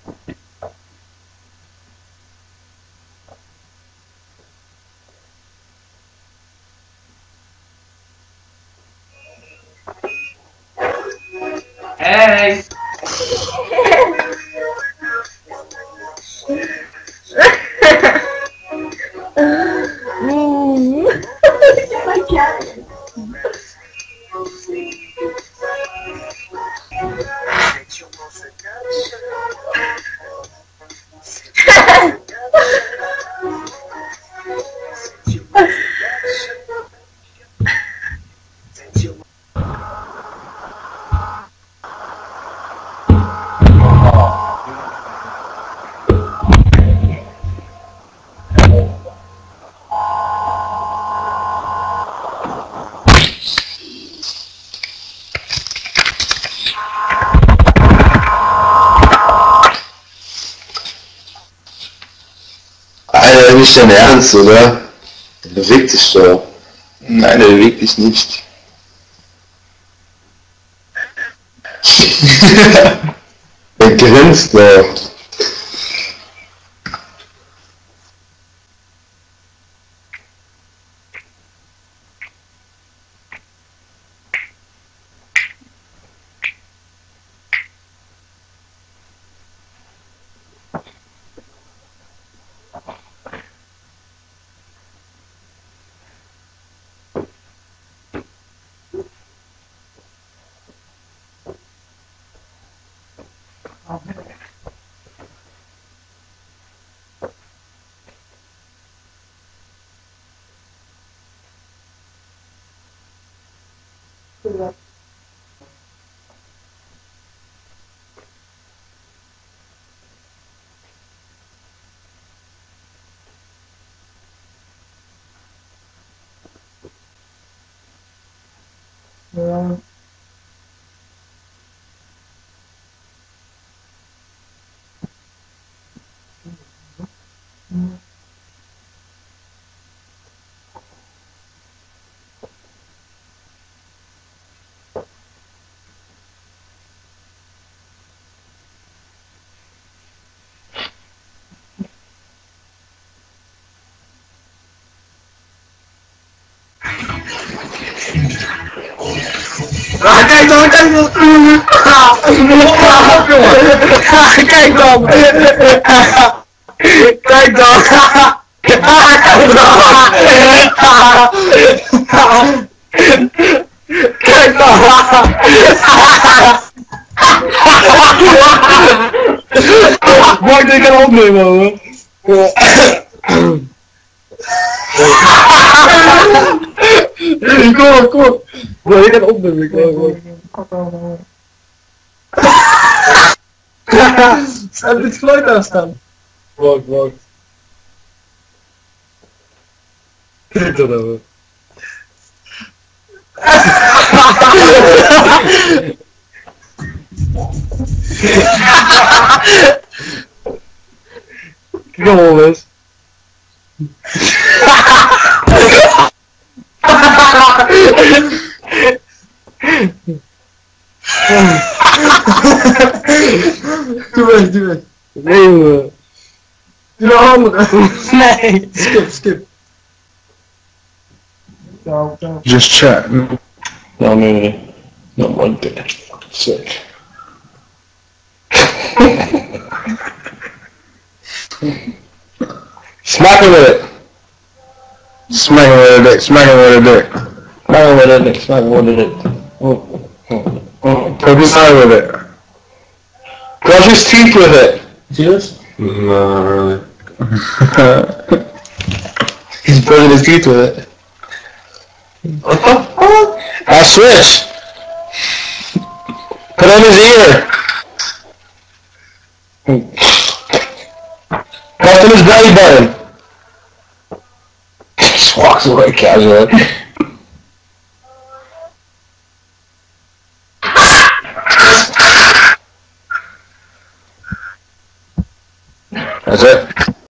Hey! Alter, nicht dein Ernst, oder? Der bewegt sich doch. Nein, der bewegt sich nicht. Der grinst doch. Ja. Kijk dan, kijk dan! Kijk dan! Kijk dan! Kijk dan! Mag ik dit opnemen, hoor? Kom. Wil je dat opnemen? Kom. Heb dit geluid aanstaan? Wacht. Kijk dan over. Kom op eens. Doe weg. Nee, jongen. Doe de andere. Nee. Skip. Just chat. No, not one day. Sick. Smack him with it. Smack him with a dick. Smack him with a dick. Poke his eye with it. Brush his teeth with it. See this? No, not really. He's brushing his teeth with it. What the fuck? Now switch. Put on his ear. Press on his belly button. Just walks away casually. That's it.